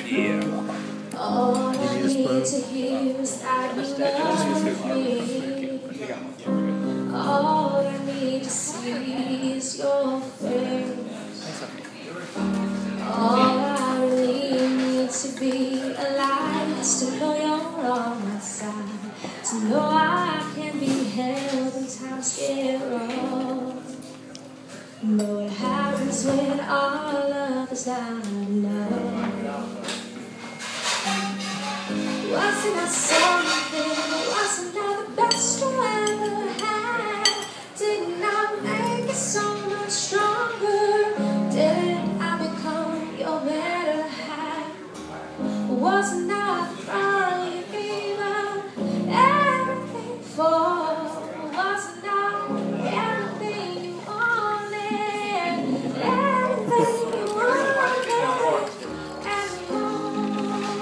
All I need to hear is that you love me. All I need to see is your face. All I really need to be alive is to know you're on my side, to know I can be held in times zero. But what happens when our love is not enough? Wasn't I something? Wasn't I the best you ever had? Didn't I make it so much stronger? Didn't I become your better half? Wasn't I the girl you gave up everything for? Wasn't I everything you wanted? Everything you wanted and more.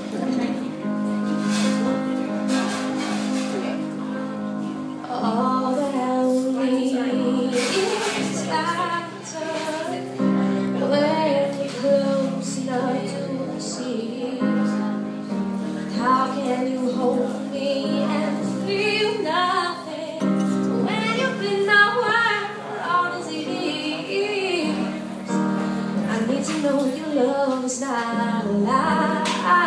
All that we need is laughter when we're close enough to see. How can you hold me and feel nothing when you've been nowhere for all these years? I need to know your love is not a lie.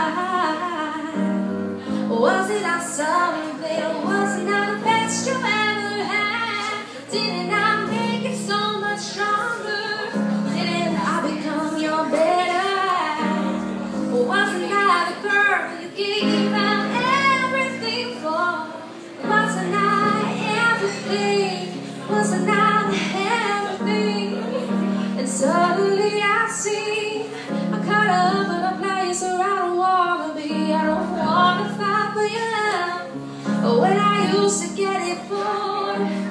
Was it not something? Was it not the best you ever had? Didn't I make it so much stronger? Didn't I become your better half? Wasn't I the girl you gave out everything for? Wasn't I everything? Wasn't I everything? And suddenly I see I'm caught up in a place where I don't wanna be. I don't wanna fight for your love when I used to get it for.